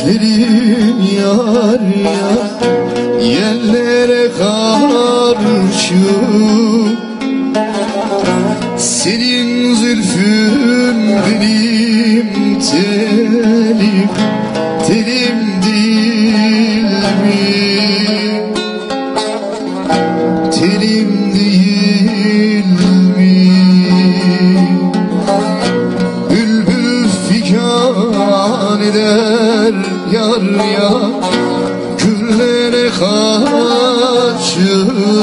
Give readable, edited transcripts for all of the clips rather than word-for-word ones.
gözlerin yar yar, yerlere karşı. Senin zülfün benim telim, telim değil mi? Telim değil mi? Bülbül figan eder yar yar, güllere karşı.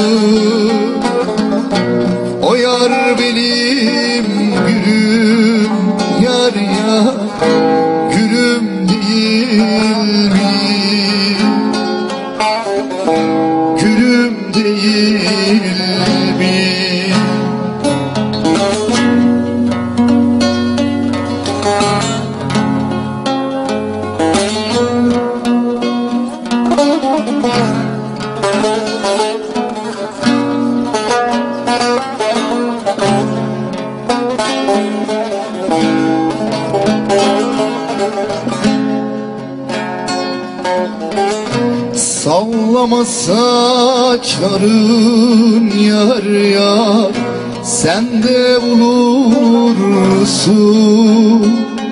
O yar benim gülüm yar yar, gülüm değil mi? Gülüm değil mi? Sallama saçların yar yar, sen de bulursun.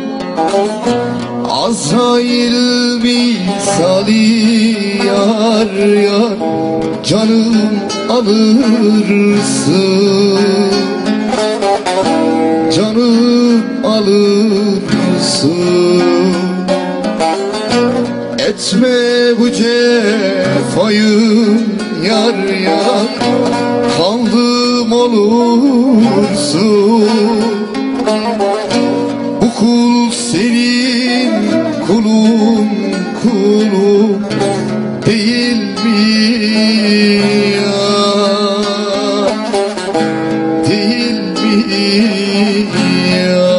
Azrail misali yar yar, canım alırsın. Canım alırsın. Etme bu cefayı yar yar, kaldım olursun. Bu kul senin kulun, kulun değil mi ya? Değil mi ya?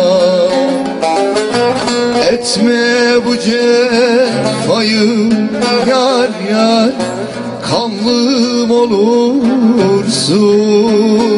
Etme bu cefayı yar yar, kanlım olursun.